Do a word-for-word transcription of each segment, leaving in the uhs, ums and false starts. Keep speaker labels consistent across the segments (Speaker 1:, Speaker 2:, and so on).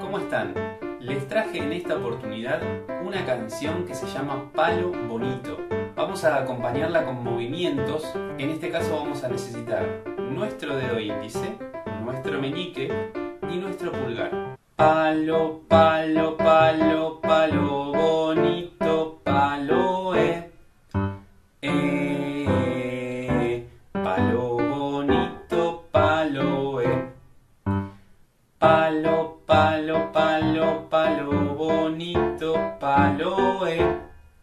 Speaker 1: ¿cómo están? Les traje en esta oportunidad una canción que se llama Palo Bonito. Vamos a acompañarla con movimientos. En este caso vamos a necesitar nuestro dedo índice, nuestro meñique y nuestro pulgar. Palo, palo, palo, palo bonito, palo eh. Eh, palo bonito, palo eh. Palo, palo, palo, palo bonito, palo eh.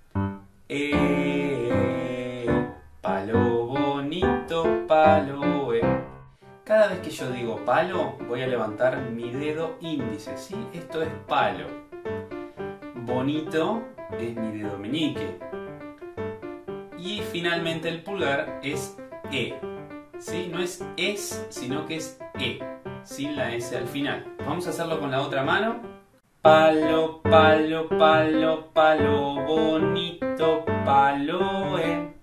Speaker 1: Eh, palo bonito, palo eh. Cada vez que yo digo palo, voy a levantar mi dedo índice, ¿sí? Esto es palo. Bonito es mi dedo meñique. Y finalmente el pulgar es E, ¿sí? No es es, sino que es E, sin la S al final. Vamos a hacerlo con la otra mano. Palo, palo, palo, palo bonito, palo E.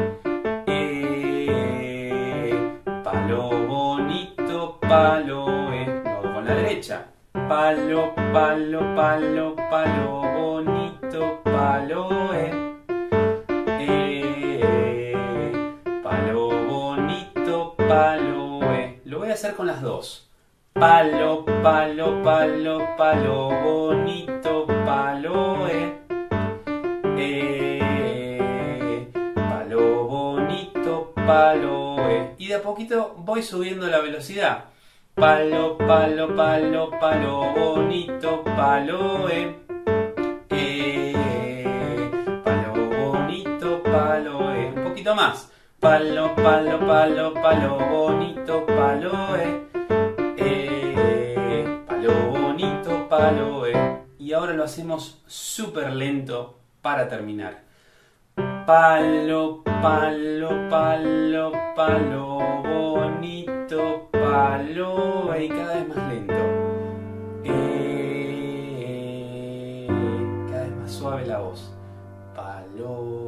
Speaker 1: E, palo bonito, palo E. Lo hago con la derecha. Palo, palo, palo, palo bonito, palo E. E, palo bonito, palo E. Lo voy a hacer con las dos. Palo, palo, palo, palo bonito, palo E. E, palo bonito, palo E. Y de a poquito voy subiendo la velocidad. Palo, palo, palo, palo bonito, palo E. E, palo bonito, palo E. Un poquito más. Palo, palo, palo, palo bonito, palo E. E, palo bonito, palo E. Y ahora lo hacemos súper lento para terminar. Palo, palo, palo, palo bonito, palo E. Y cada vez más lento. E, cada vez más suave la voz. Palo